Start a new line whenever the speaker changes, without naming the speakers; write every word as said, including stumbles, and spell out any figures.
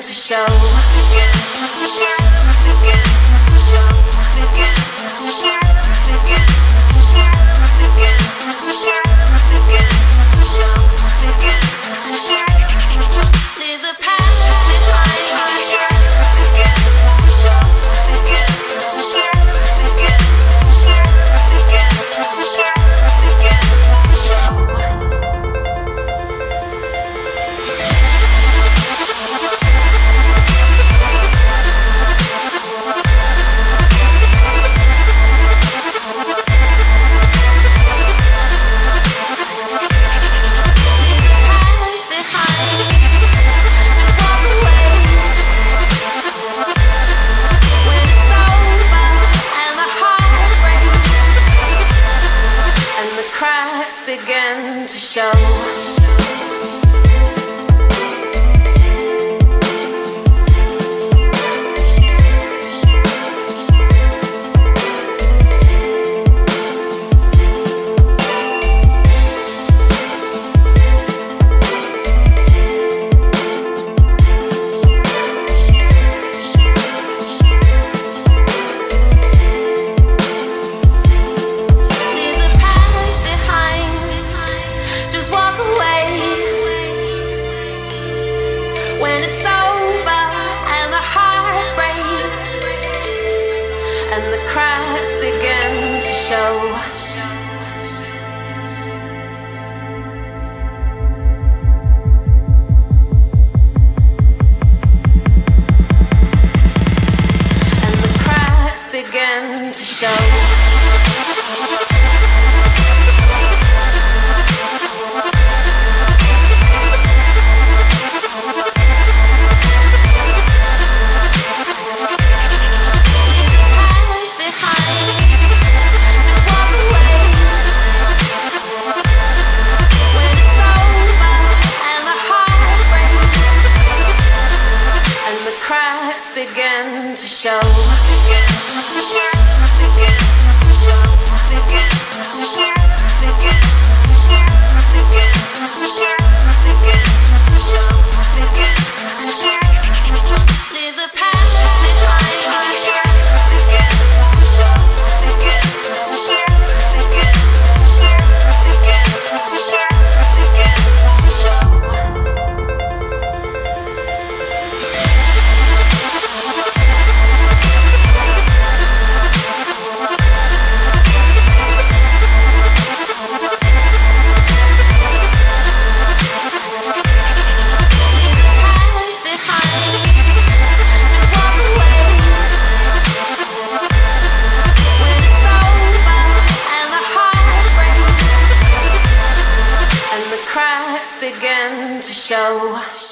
to show. Begin to show. Begin to show. Begin to show. Begin to show. Begin to show. Begin to show. Begin to show. Leave the past behind. Begin to show. Begin to show. Begin to show. Begin to show. Begin to show. Begin to show. When it's over and the heart breaks and the cracks begin to show. And the cracks begin to show. Begin to show. Begin to show. Begin to show. Begin to show. Begin to show. Begin to show. Begin to show. Begin to show. Leave the past behind. Begin to show. Begin to show. Begin to show. Begin to show. Begin to show. Begin to show.